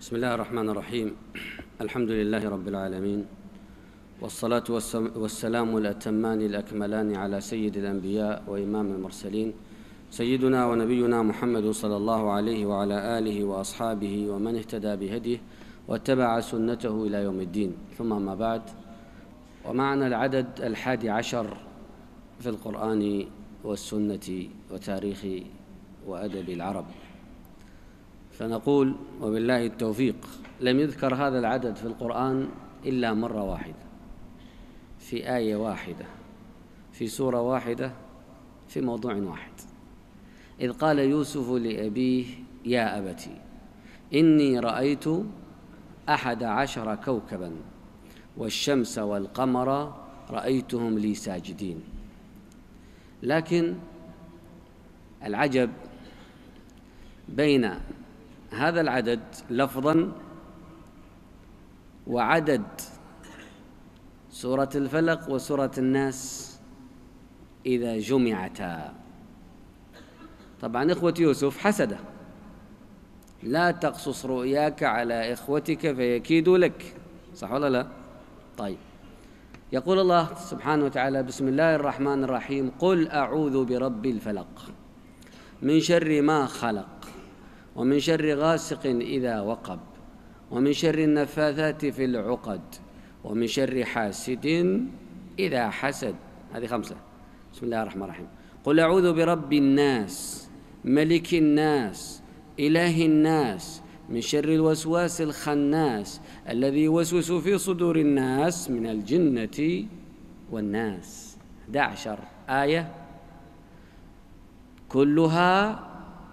بسم الله الرحمن الرحيم. الحمد لله رب العالمين، والصلاة والسلام الأتمان الأكملان على سيد الأنبياء وإمام المرسلين سيدنا ونبينا محمد صلى الله عليه وعلى آله وأصحابه ومن اهتدى بهديه واتبع سنته إلى يوم الدين. ثم ما بعد، ومعنا العدد 11 في القرآن والسنة وتاريخ وأدب العرب. فنقول وبالله التوفيق، لم يذكر هذا العدد في القرآن إلا مرة واحدة، في آية واحدة، في سورة واحدة، في موضوع واحد، إذ قال يوسف لأبيه يا أبت إني رأيت 11 كوكبا والشمس والقمر رأيتهم لي ساجدين. لكن العجب بين هذا العدد لفظاً وعدد سورة الفلق وسورة الناس إذا جمعتا. طبعاً إخوة يوسف حسدة، لا تقصص رؤياك على إخوتك فيكيدوا لك، صح ولا لا؟ طيب، يقول الله سبحانه وتعالى: بسم الله الرحمن الرحيم، قل أعوذ برب الفلق من شر ما خلق ومن شر غاسق إذا وقب ومن شر النفاثات في العقد ومن شر حاسد إذا حسد. هذه 5. بسم الله الرحمن الرحيم. قل أعوذ برب الناس ملك الناس إله الناس من شر الوسواس الخناس الذي يوسوس في صدور الناس من الجنة والناس. 11 آية كلها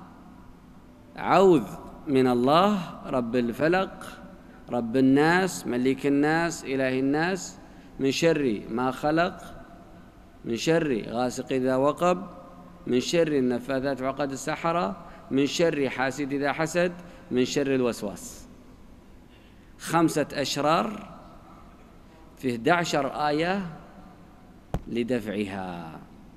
عوذ من الله رب الفلق رب الناس ملك الناس إله الناس من شر ما خلق، من شر غاسق إذا وقب، من شر النفاثات في عقد السحرة، من شر حاسد إذا حسد، من شر الوسواس. 5 أشرار في 11 آية لدفعها.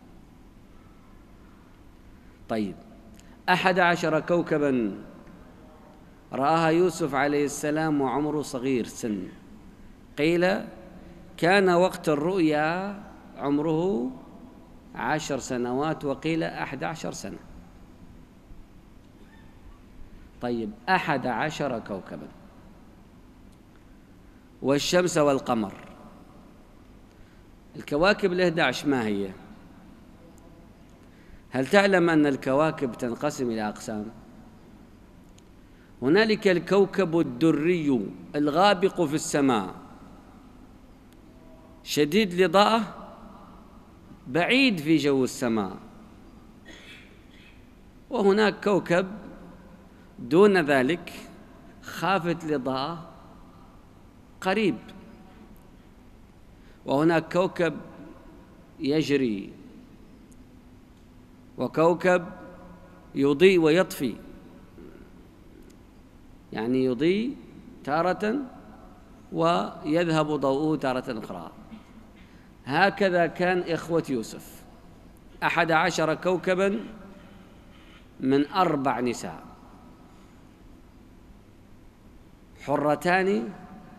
طيب، 11 كوكباً رآها يوسف عليه السلام وعمره صغير سن. قيل كان وقت الرؤيا عمره 10 سنوات، وقيل 11 سنة. طيب، 11 كوكباً والشمس والقمر. الكواكب ال11 ما هي؟ هل تعلم أن الكواكب تنقسم إلى أقسام؟ هنالك الكوكب الدري الغابق في السماء شديد الإضاءة بعيد في جو السماء، وهناك كوكب دون ذلك خافت الإضاءة قريب، وهناك كوكب يجري، وكوكب يضيء ويطفي، يعني يضيء تارة ويذهب ضوءه تارة أخرى. هكذا كان إخوة يوسف، 11 كوكباً من 4 نساء، حرتان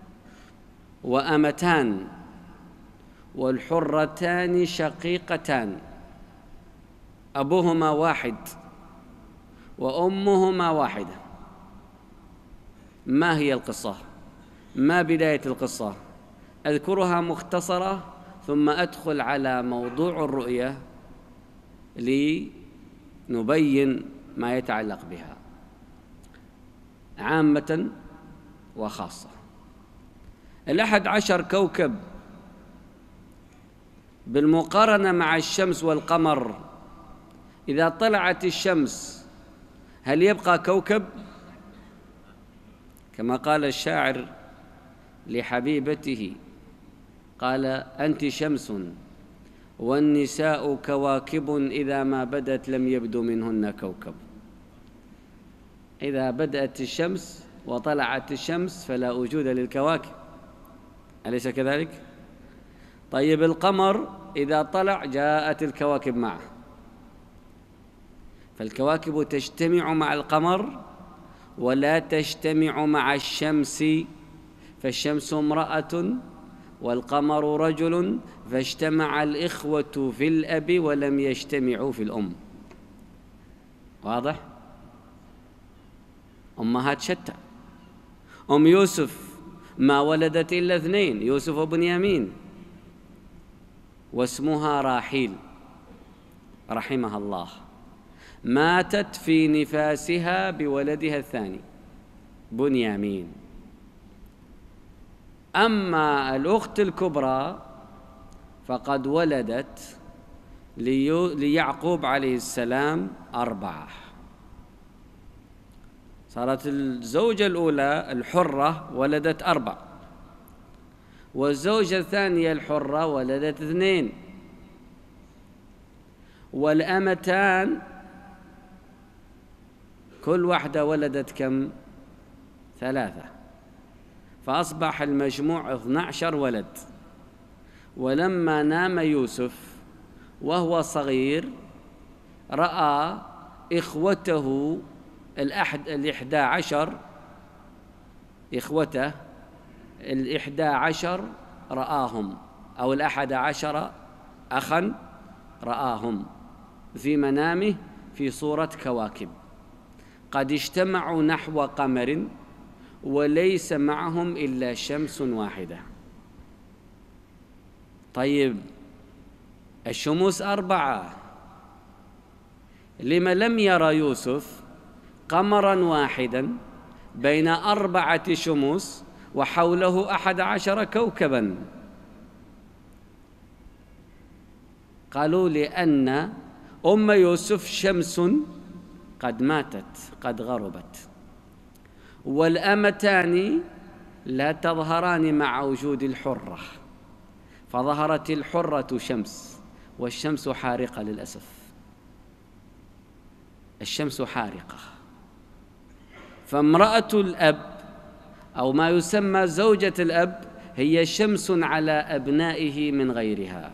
وأمتان، والحرتان شقيقتان، أبوهما واحد وأمهما واحدة. ما هي القصة؟ ما بداية القصة؟ أذكرها مختصرة ثم أدخل على موضوع الرؤية لنبين ما يتعلق بها عامة وخاصة. 11 كوكب بالمقارنة مع الشمس والقمر، إذا طلعت الشمس هل يبقى كوكب؟ كما قال الشاعر لحبيبته، قال: أنت شمس والنساء كواكب إذا ما بدت لم يبدو منهن كوكب. إذا بدأت الشمس وطلعت الشمس فلا وجود للكواكب، أليس كذلك؟ طيب، القمر إذا طلع جاءت الكواكب معه، فالكواكب تجتمع مع القمر ولا تجتمع مع الشمس، فالشمس امرأة والقمر رجل، فاجتمع الإخوة في الأب ولم يجتمعوا في الأم. واضح؟ أمهات شتى. أم يوسف ما ولدت إلا 2، يوسف وبنيامين، واسمها راحيل رحمها الله، ماتت في نفاسها بولدها الثاني بنيامين. أما الأخت الكبرى فقد ولدت ليعقوب عليه السلام 4. صارت الزوجة الأولى الحرة ولدت 4، والزوجة الثانية الحرة ولدت 2، والأمتان كل واحدة ولدت كم؟ 3، فأصبح المجموع 12 ولد. ولما نام يوسف وهو صغير رأى إخوته 11، إخوته 11 رآهم، أو 11 أخا رآهم في منامه في صورة كواكب قد اجتمعوا نحو قمر وليس معهم إلا شمس واحدة. طيب الشموس 4، لما لم يرى يوسف قمراً واحداً بين 4 شموس وحوله 11 كوكباً؟ قالوا لأن أم يوسف شمس قد ماتت قد غربت، والأمتان لا تظهران مع وجود الحرة، فظهرت الحرة شمس، والشمس حارقة للأسف، الشمس حارقة. فامرأة الأب أو ما يسمى زوجة الأب هي شمس على أبنائه من غيرها،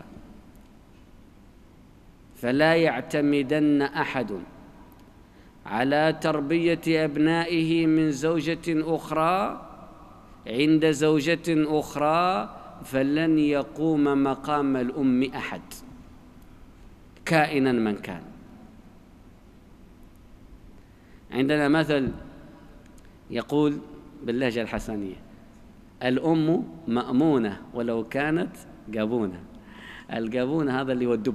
فلا يعتمدن أحد على تربية أبنائه من زوجة أخرى عند زوجة أخرى، فلن يقوم مقام الأم أحد كائناً من كان. عندنا مثل يقول باللهجة الحسنية: الأم مأمونة ولو كانت قابونة. القابونة هذا اللي هو الدب.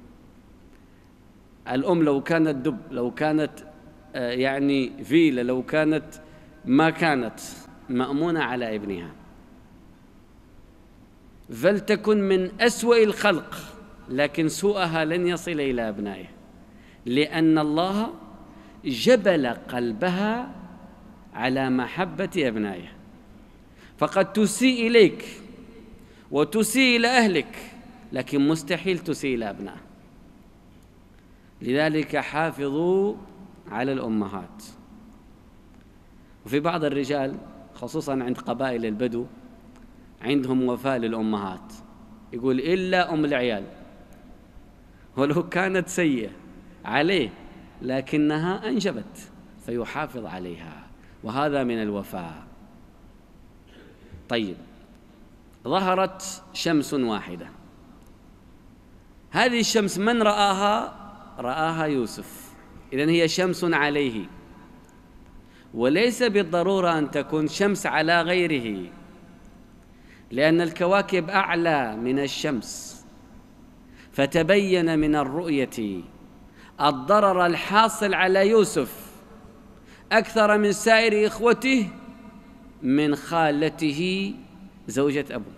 الأم لو كانت دب، لو كانت يعني فيلة، لو كانت ما كانت مأمونة على ابنها، فلتكن من أسوأ الخلق، لكن سوءها لن يصل إلى أبنائه، لأن الله جبل قلبها على محبة أبنائها. فقد تسيء إليك وتسيء إلى أهلك، لكن مستحيل تسيء إلى أبنائك. لذلك حافظوا على الأمهات. وفي بعض الرجال خصوصاً عند قبائل البدو عندهم وفاء للأمهات، يقول إلا أم العيال، ولو كانت سيئة عليه لكنها أنجبت فيحافظ عليها، وهذا من الوفاء. طيب، ظهرت شمس واحدة، هذه الشمس من رآها؟ رآها يوسف، إذن هي شمس عليه، وليس بالضرورة أن تكون شمس على غيره، لأن الكواكب أعلى من الشمس. فتبين من الرؤية الضرر الحاصل على يوسف أكثر من سائر إخوته من خالته زوجة أبوه.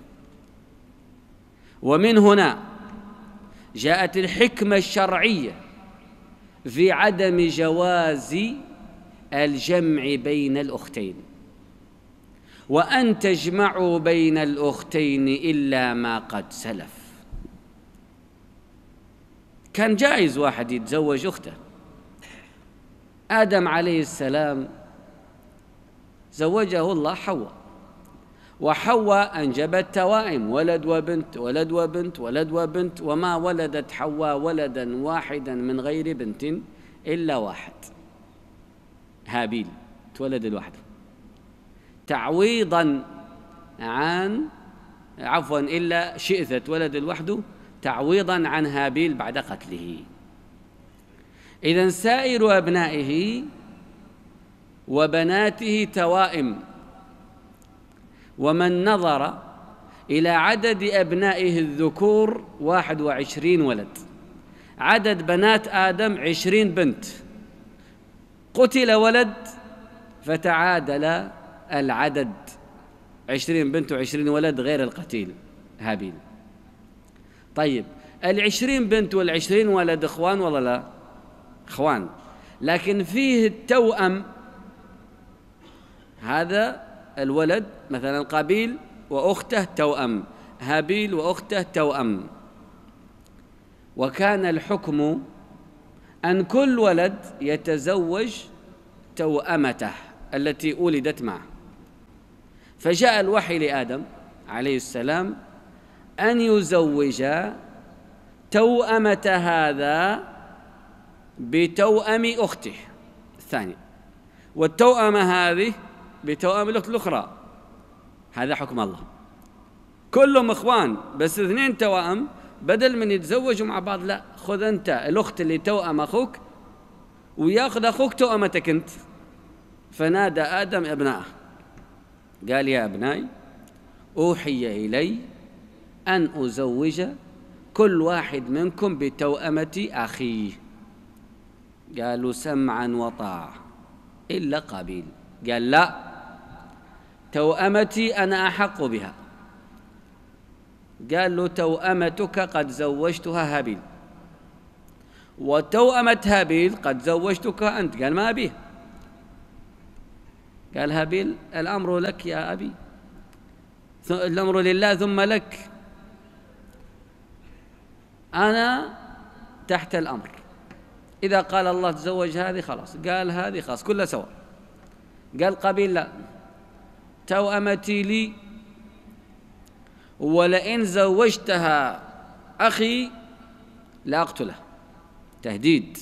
ومن هنا جاءت الحكمة الشرعية في عدم جواز الجمع بين الأختين، وأن تجمعوا بين الأختين إلا ما قد سلف. كان جائز واحد يتزوج أخته. آدم عليه السلام زوجه الله حواء، وحواء أنجبت توائم، ولد وبنت ولد وبنت ولد وبنت، وما ولدت حواء ولدا واحدا من غير بنت إلا واحد، هابيل. تولد لوحده تعويضا عن إلا شئثة تولد لوحده تعويضا عن هابيل بعد قتله. إذن سائر أبنائه وبناته توائم، ومن نظر إلى عدد أبنائه الذكور 21 ولد، عدد بنات آدم 20 بنت، قتل ولد فتعادل العدد 20 بنت و20 ولد غير القتيل هابيل. طيب 20 بنت وال20 ولد إخوان ولا لا؟ إخوان، لكن فيه التوأم. هذا الولد مثلا قابيل وأخته توأم، هابيل وأخته توأم، وكان الحكم أن كل ولد يتزوج توأمته التي ولدت معه. فجاء الوحي لآدم عليه السلام أن يزوج توأمة هذا بتوأم أخته الثانية، والتوأمة هذه بتوأم الأخت الأخرى. هذا حكم الله، كلهم إخوان بس 2 توأم، بدل من يتزوجوا مع بعض لا، خذ أنت الأخت اللي توأم أخوك ويأخذ أخوك توأمتك أنت. فنادى آدم أبنائه قال يا أبنائي أوحي إلي أن أزوج كل واحد منكم بتوأمة أخيه. قالوا سمعا وطاعة إلا قابيل، قال لا، توأمتي أنا أحق بها. قال له توأمتك قد زوجتها هابيل، وتوأمة هابيل قد زوجتك أنت. قال ما أبيه. قال هابيل الأمر لك يا أبي، الأمر لله ثم لك، أنا تحت الأمر، إذا قال الله تزوج هذه خلاص، قال هذه خلاص كلها سواء. قال قابيل لا، توأمتي لي، ولئن زوجتها أخي لأقتله، تهديد.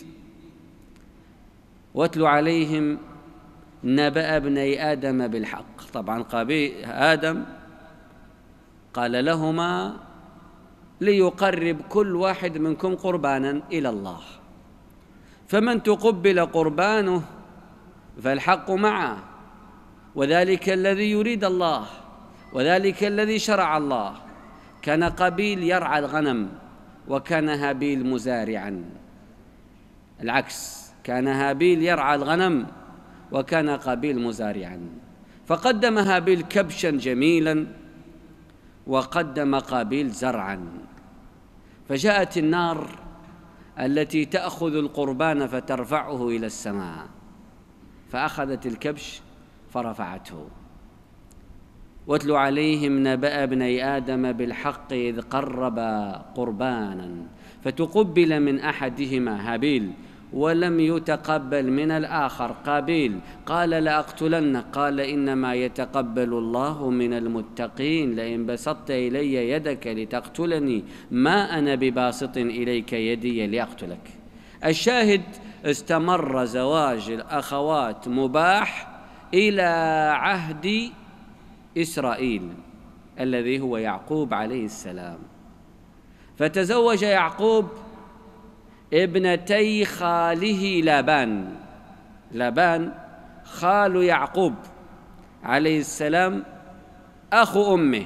واتل عليهم نبأ ابني آدم بالحق. طبعا آدم قال لهما ليقرب كل واحد منكم قربانا إلى الله، فمن تقبل قربانه فالحق معه، وذلك الذي يريد الله، وذلك الذي شرع الله. كان قابيل يرعى الغنم وكان هابيل مزارعا، العكس، كان هابيل يرعى الغنم وكان قابيل مزارعا. فقدم هابيل كبشا جميلا وقدم قابيل زرعا، فجاءت النار التي تأخذ القربان فترفعه إلى السماء، فأخذت الكبش فرفعته. واتل عليهم نبأ ابني آدم بالحق إذ قربا قربانا فتقبل من أحدهما هابيل ولم يتقبل من الآخر قابيل، قال لأقتلنك، قال إنما يتقبل الله من المتقين، لئن بسطت إلي يدك لتقتلني ما أنا بباسط إليك يدي لأقتلك. الشاهد استمر زواج الأخوات مباح إلى عهد إسرائيل الذي هو يعقوب عليه السلام. فتزوج يعقوب ابنتي خاله لابان. لابان خال يعقوب عليه السلام أخو أمه،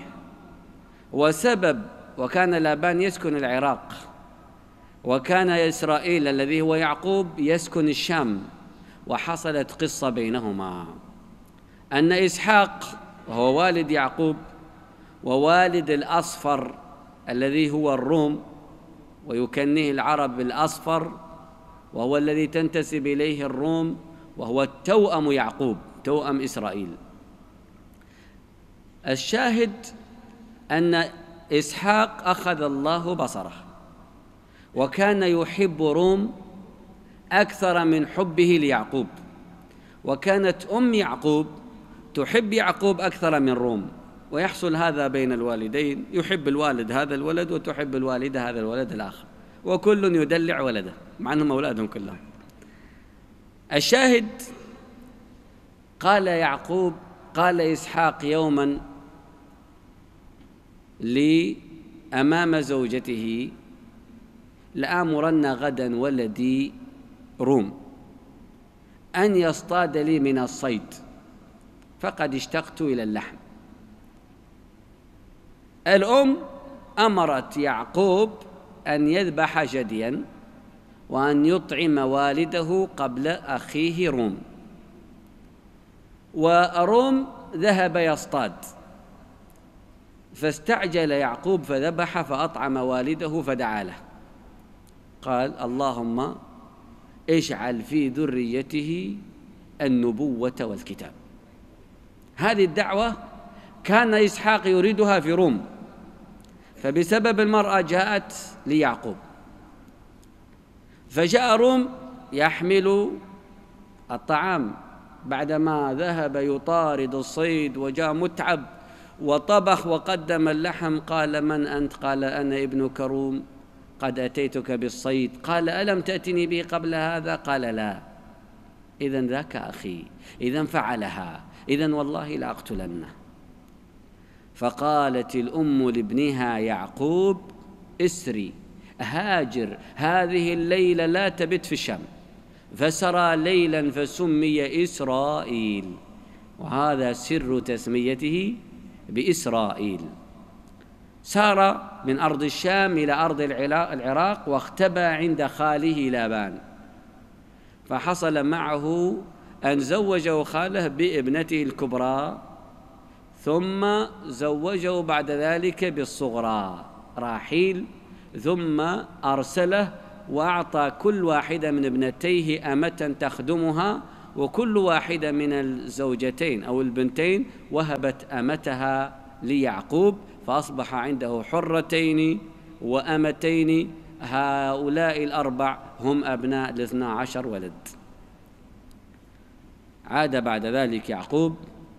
وكان لابان يسكن العراق، وكان إسرائيل الذي هو يعقوب يسكن الشام. وحصلت قصة بينهما أن إسحاق وهو والد يعقوب ووالد الأصفر الذي هو الروم، ويكنيه العرب بالأصفر، وهو الذي تنتسب إليه الروم، وهو توأم يعقوب، توأم إسرائيل. الشاهد أن إسحاق أخذ الله بصره، وكان يحب روم أكثر من حبه ليعقوب، وكانت أم يعقوب تحب يعقوب أكثر من روم. ويحصل هذا بين الوالدين، يحب الوالد هذا الولد وتحب الوالدة هذا الولد الآخر، وكل يدلع ولده مع أنهم أولادهم كلهم. الشاهد قال يعقوب قال إسحاق يوما أمام زوجته: لآمرن غدا ولدي روم أن يصطاد لي من الصيد، فقد اشتقت إلى اللحم. الأم أمرت يعقوب أن يذبح جديا وأن يطعم والده قبل أخيه روم، وروم ذهب يصطاد، فاستعجل يعقوب فذبح فأطعم والده فدعا له، قال: اللهم اجعل في ذريته النبوة والكتاب. هذه الدعوة كان إسحاق يريدها في روم، فبسبب المرأة جاءت ليعقوب، فجاء روم يحمل الطعام بعدما ذهب يطارد الصيد وجاء متعب وطبخ وقدم اللحم. قال: من أنت؟ قال: أنا ابنك روم، قد أتيتك بالصيد. قال: ألم تأتني به قبل هذا؟ قال: لا. إذن ذاك أخي، إذن فعلها، إذن والله لأقتلنه. فقالت الأم لابنها يعقوب: اسري، هاجر هذه الليلة، لا تبت في الشام. فسرى ليلا فسمي إسرائيل، وهذا سر تسميته بإسرائيل. سار من أرض الشام إلى أرض العراق، واختبى عند خاله لابان، فحصل معه أن زوجه خاله بابنته الكبرى، ثم زوجه بعد ذلك بالصغرى راحيل، ثم أرسله وأعطى كل واحدة من ابنتيه أمة تخدمها، وكل واحدة من الزوجتين أو البنتين وهبت أمتها ليعقوب، فأصبح عنده حرتين وأمتين. هؤلاء الأربع هم أبناء 12 ولد. عاد بعد ذلك يعقوب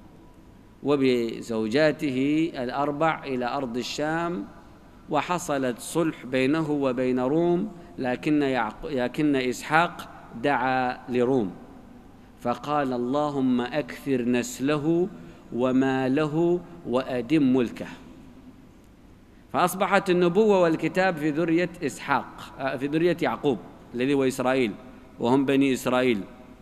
وبزوجاته الأربع إلى أرض الشام، وحصلت صلح بينه وبين روم، لكن إسحاق دعا لروم فقال: اللهم أكثر نسله وماله وأدم ملكه. فأصبحت النبوة والكتاب في ذرية إسحاق، في ذرية يعقوب الذي هو إسرائيل، وهم بني إسرائيل،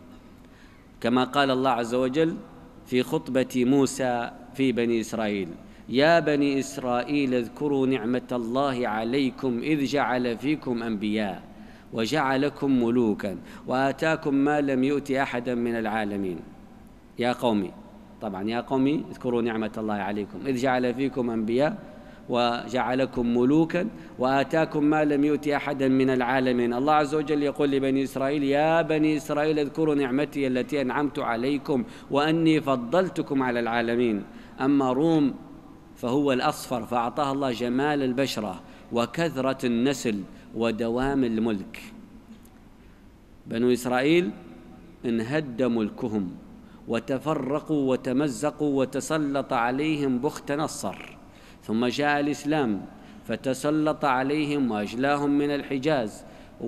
كما قال الله عز وجل في خطبة موسى في بني إسرائيل: يا بني إسرائيل اذكروا نعمة الله عليكم إذ جعل فيكم أنبياء وجعلكم ملوكا وآتاكم ما لم يؤت أحدا من العالمين. يا قومي، طبعا يا قومي اذكروا نعمة الله عليكم إذ جعل فيكم أنبياء وجعلكم ملوكا وآتاكم ما لم يؤت أحدا من العالمين. الله عز وجل يقول لبني إسرائيل: يا بني إسرائيل اذكروا نعمتي التي أنعمت عليكم وأني فضلتكم على العالمين. أما روم فهو الأصفر، فأعطاه الله جمال البشرة وكثرة النسل ودوام الملك. بنو إسرائيل انهد ملكهم وتفرقوا وتمزقوا وتسلط عليهم بخت نصر، ثم جاء الإسلام فتسلط عليهم وأجلاهم من الحجاز،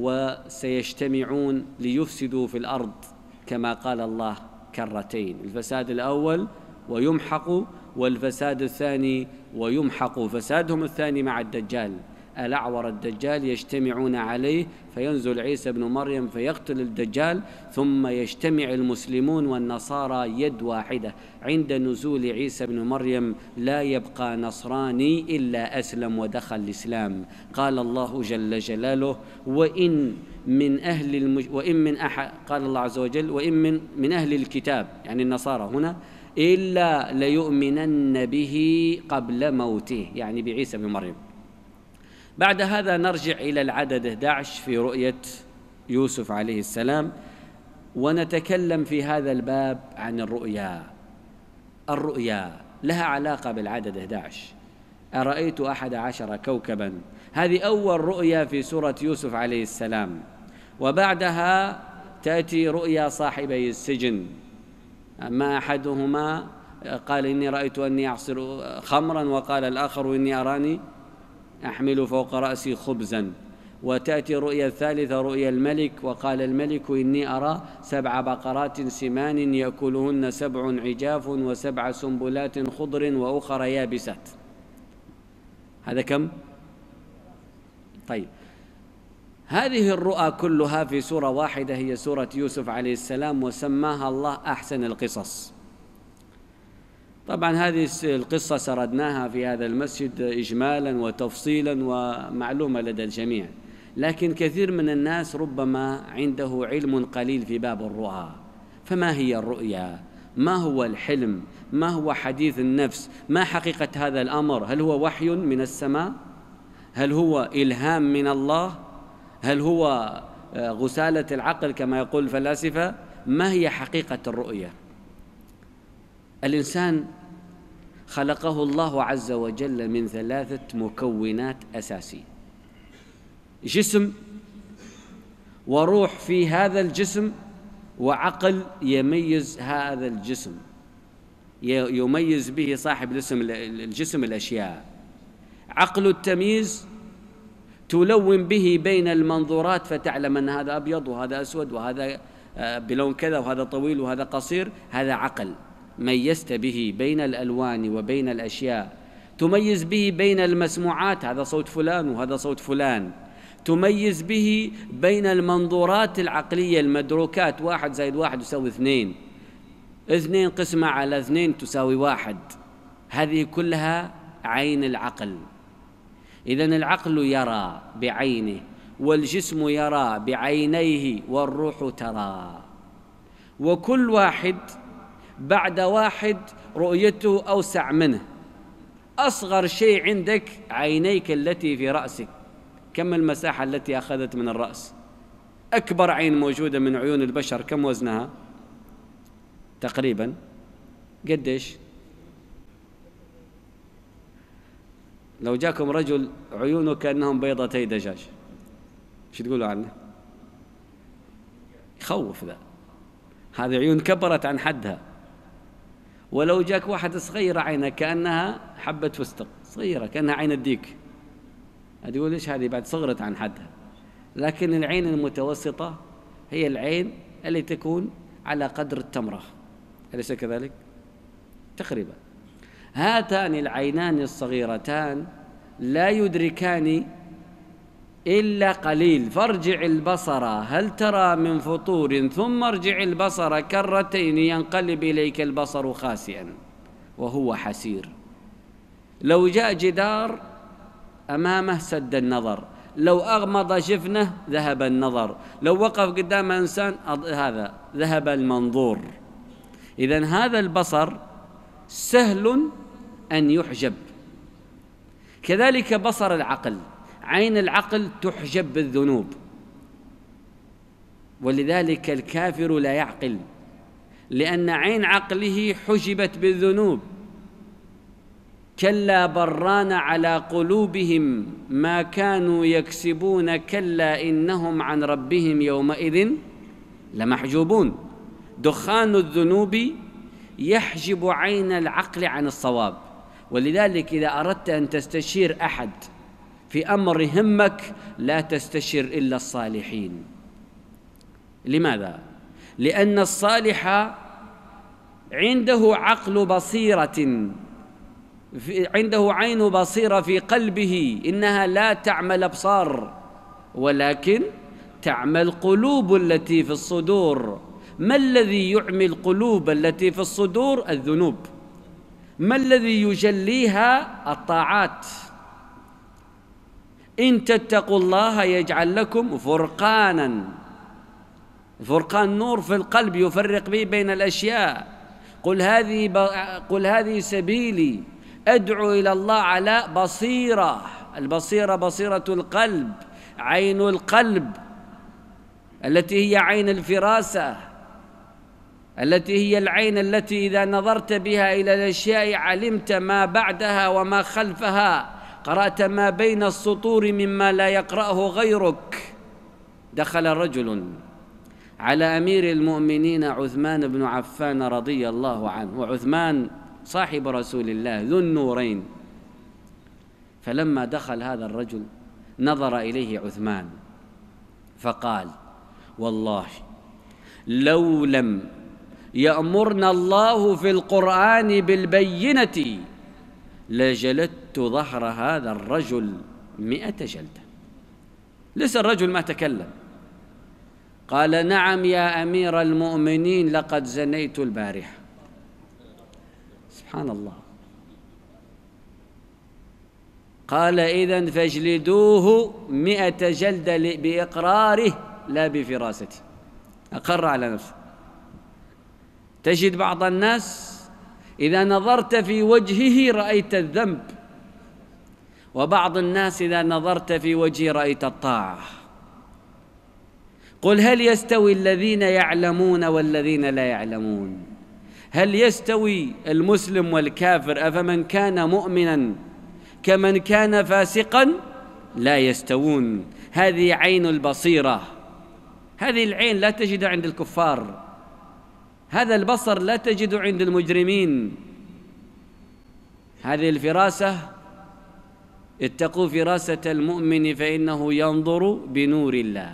وسيجتمعون ليفسدوا في الأرض كما قال الله كرتين: الفساد الأول ويمحق، والفساد الثاني ويمحق. فسادهم الثاني مع الدجال الأعور الدجال، يجتمعون عليه فينزل عيسى بن مريم فيقتل الدجال، ثم يجتمع المسلمون والنصارى يد واحدة عند نزول عيسى بن مريم. لا يبقى نصراني إلا أسلم ودخل الإسلام. قال الله جل جلاله: وإن من أحد، قال الله عز وجل: وإن من أهل الكتاب، يعني النصارى هنا، إلا ليؤمنن به قبل موته، يعني بعيسى بن مريم. بعد هذا نرجع إلى العدد 11 في رؤية يوسف عليه السلام، ونتكلم في هذا الباب عن الرؤيا. الرؤيا لها علاقة بالعدد 11. أرأيت 11 كوكبا، هذه أول رؤيا في سورة يوسف عليه السلام. وبعدها تأتي رؤيا صاحبي السجن، أما أحدهما قال: إني رأيت أني أعصر خمرا، وقال الآخر: إني أراني أحمل فوق رأسي خبزا. وتأتي رؤيا الثالثة رؤيا الملك، وقال الملك إني أرى 7 بقرات سمان يأكلهن 7 عجاف و7 سنبلات خضر وأخر يابسات. هذا كم؟ طيب، هذه الرؤى كلها في سورة واحدة، هي سورة يوسف عليه السلام، وسماها الله أحسن القصص. طبعا هذه القصة سردناها في هذا المسجد إجمالا وتفصيلا ومعلومة لدى الجميع، لكن كثير من الناس ربما عنده علم قليل في باب الرؤى. فما هي الرؤيا؟ ما هو الحلم؟ ما هو حديث النفس؟ ما حقيقة هذا الأمر؟ هل هو وحي من السماء؟ هل هو إلهام من الله؟ هل هو غسالة العقل كما يقول الفلاسفة؟ ما هي حقيقة الرؤيا؟ الإنسان خلقه الله عز وجل من 3 مكونات أساسية: جسم، وروح في هذا الجسم، وعقل يميز هذا الجسم، يميز به صاحب الجسم الأشياء. عقل التمييز تلون به بين المنظورات فتعلم أن هذا أبيض وهذا أسود وهذا بلون كذا وهذا طويل وهذا قصير، هذا عقل ميزت به بين الألوان وبين الأشياء. تميز به بين المسموعات، هذا صوت فلان وهذا صوت فلان. تميز به بين المنظورات العقلية المدروكات، 1 زائد 1 يساوي 2، 2 قسمة على 2 تساوي 1. هذه كلها عين العقل. إذن العقل يرى بعينه، والجسم يرى بعينيه، والروح ترى، وكل واحد بعد واحد رؤيته أوسع منه. أصغر شيء عندك عينيك التي في رأسك، كم المساحة التي أخذت من الرأس؟ أكبر عين موجودة من عيون البشر كم وزنها تقريبا؟ قديش؟ لو جاكم رجل عيونه كأنهم بيضتي دجاج، شو تقولوا عنه؟ يخوف ذا، هذه عيون كبرت عن حدها. ولو جاك واحد صغيرة عينها كأنها حبة فستق صغيرة، كأنها عين الديك، هتقول ليش هذه بعد صغرت عن حدها. لكن العين المتوسطة هي العين اللي تكون على قدر التمرة، أليس كذلك؟ تقريبا. هاتان العينان الصغيرتان لا يدركان إلا قليل. فارجع البصر هل ترى من فطور ثم ارجع البصر كرتين ينقلب إليك البصر خاسئا وهو حسير. لو جاء جدار أمامه سد النظر، لو أغمض جفنه ذهب النظر، لو وقف قدام إنسان هذا ذهب المنظور. إذن هذا البصر سهل أن يحجب. كذلك بصر العقل، عين العقل تحجب بالذنوب، ولذلك الكافر لا يعقل، لأن عين عقله حجبت بالذنوب. كلا بران على قلوبهم ما كانوا يكسبون كلا إنهم عن ربهم يومئذ لمحجوبون. دخان الذنوب يحجب عين العقل عن الصواب. ولذلك إذا أردت أن تستشير أحد في أمر يهمك لا تستشر إلا الصالحين. لماذا؟ لأن الصالح عنده عقل بصيرة، عنده عين بصيرة في قلبه، إنها لا تعمى الأبصار ولكن تعمى القلوب التي في الصدور. ما الذي يعمي القلوب التي في الصدور؟ الذنوب. ما الذي يجليها؟ الطاعات. إن تتقوا الله يجعل لكم فرقانا. فرقان نور في القلب يفرق به بين الأشياء. قل هذه سبيلي أدعو إلى الله على بصيرة. البصيرة بصيرة القلب، عين القلب التي هي عين الفراسة، التي هي العين التي إذا نظرت بها إلى الأشياء علمت ما بعدها وما خلفها، قرأت ما بين السطور مما لا يقرأه غيرك. دخل رجل على أمير المؤمنين عثمان بن عفان رضي الله عنه، وعثمان صاحب رسول الله ذو النورين. فلما دخل هذا الرجل نظر إليه عثمان فقال: والله لو لم يأمرنا الله في القرآن بالبينة لجلدت ظهر هذا الرجل 100 جلدة. لسه الرجل ما تكلم. قال: نعم يا أمير المؤمنين، لقد زنيت البارحة. سبحان الله. قال: إذن فاجلدوه 100 جلدة بإقراره لا بفراسته. أقر على نفسه. تجد بعض الناس إذا نظرت في وجهه رأيت الذنب، وبعض الناس إذا نظرت في وجهه رأيت الطاعة. قل: هل يستوي الذين يعلمون والذين لا يعلمون؟ هل يستوي المسلم والكافر؟ أفمن كان مؤمنا كمن كان فاسقا؟ لا يستوون. هذه عين البصيرة. هذه العين لا تجدها عند الكفار، هذا البصر لا تجده عند المجرمين. هذه الفراسة، اتقوا فراسة المؤمن فإنه ينظر بنور الله.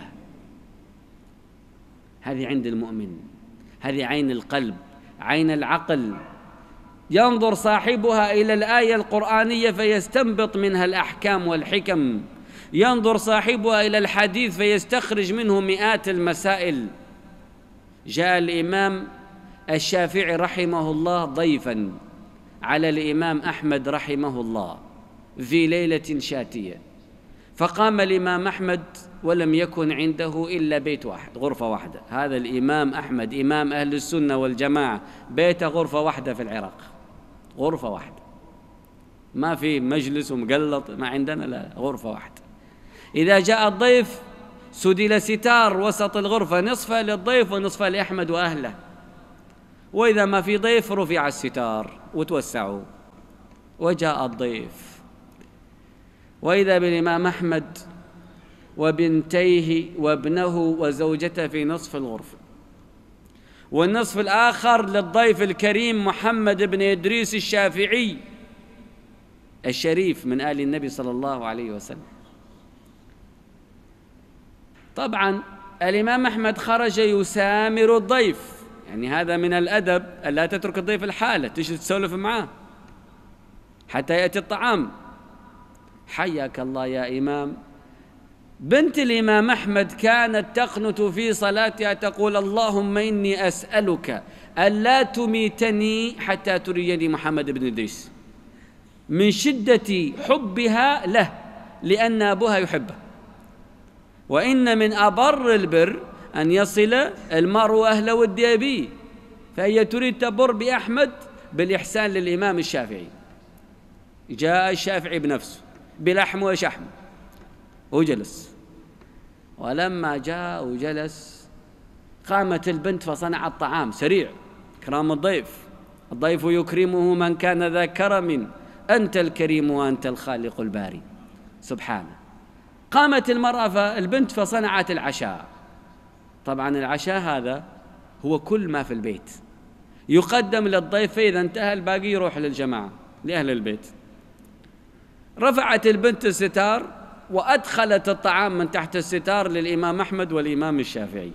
هذه عند المؤمن، هذه عين القلب، عين العقل. ينظر صاحبها إلى الآية القرآنية فيستنبط منها الأحكام والحكم، ينظر صاحبها إلى الحديث فيستخرج منه مئات المسائل. جاء الإمام الشافعي رحمه الله ضيفاً على الإمام أحمد رحمه الله في ليلة شاتية، فقام الإمام أحمد ولم يكن عنده إلا بيت واحد، غرفة واحدة. هذا الإمام أحمد إمام أهل السنة والجماعة، بيته غرفة واحدة في العراق، غرفة واحدة، ما في مجلس ومقلط، ما عندنا، لا، غرفة واحدة. إذا جاء الضيف سدل ستار وسط الغرفة، نصفه للضيف ونصفه لأحمد وأهله، وإذا ما في ضيف رفع الستار وتوسعوا. وجاء الضيف وإذا بالإمام أحمد وبنتيه وابنه وزوجته في نصف الغرفة، والنصف الآخر للضيف الكريم محمد بن إدريس الشافعي الشريف من آل النبي صلى الله عليه وسلم. طبعا الإمام أحمد خرج يسامر الضيف، يعني هذا من الأدب ألا تترك الضيف الحالة، تجلس تسولف معاه حتى يأتي الطعام. حياك الله يا إمام. بنت الإمام أحمد كانت تقنت في صلاتها تقول: اللهم إني أسألك ألا تميتني حتى تريني محمد بن إدريس، من شدة حبها له لأن أبوها يحبه. وإن من أبر البر أن يصل المرء أهل ود أبيه، فهي تريد تبر بأحمد بالإحسان للإمام الشافعي. جاء الشافعي بنفسه بلحم وشحم وجلس، ولما جاء وجلس قامت البنت فصنعت طعام سريع إكرام الضيف. الضيف يكرمه من كان ذا كرم، أنت الكريم وأنت الخالق الباري سبحانه. قامت المرأة فالبنت فصنعت العشاء. طبعا العشاء هذا هو كل ما في البيت، يقدم للضيف، فإذا انتهى الباقي يروح للجماعة لأهل البيت. رفعت البنت الستار وأدخلت الطعام من تحت الستار للإمام أحمد والإمام الشافعي.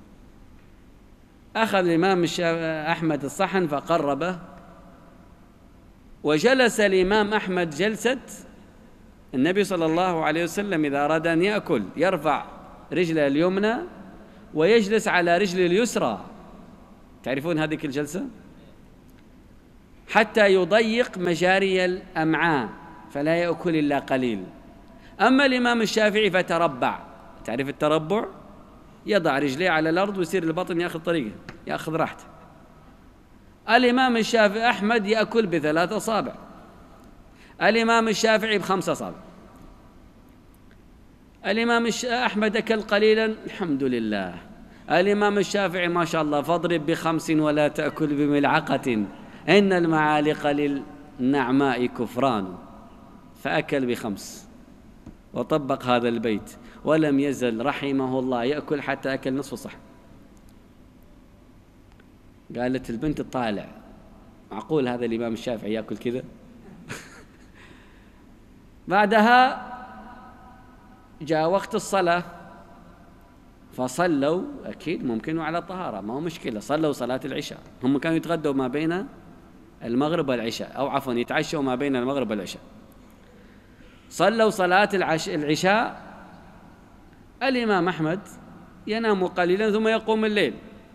أخذ الإمام أحمد الصحن فقربه، وجلس الإمام أحمد جلسة النبي صلى الله عليه وسلم إذا أراد أن يأكل يرفع رجله اليمنى ويجلس على رجله اليسرى. تعرفون هذه الجلسة؟ حتى يضيق مجاري الأمعاء فلا يأكل إلا قليل. أما الإمام الشافعي فتربع. تعرف التربع؟ يضع رجليه على الأرض ويصير البطن يأخذ طريقه، يأخذ راحته. الإمام الشافعي أحمد يأكل ب3 أصابع، الإمام الشافعي ب5 أصابع. الإمام أحمد أكل قليلا الحمد لله، الإمام الشافعي ما شاء الله فاضرب ب5 ولا تأكل بملعقة إن المعالق للنعماء كفران، فأكل ب5 وطبق هذا البيت، ولم يزل رحمه الله يأكل حتى أكل نصف الصحن. قالت البنت الطالع: معقول هذا الإمام الشافعي يأكل كذا؟ بعدها جاء وقت الصلاة فصلوا، أكيد ممكن على طهارة، ما هو مشكلة، صلوا صلاة العشاء. هم كانوا يتغدوا ما بين المغرب والعشاء، أو عفوا يتعشوا ما بين المغرب والعشاء. صلوا صلاة العشاء. الإمام أحمد ينام قليلا ثم يقوم الليل.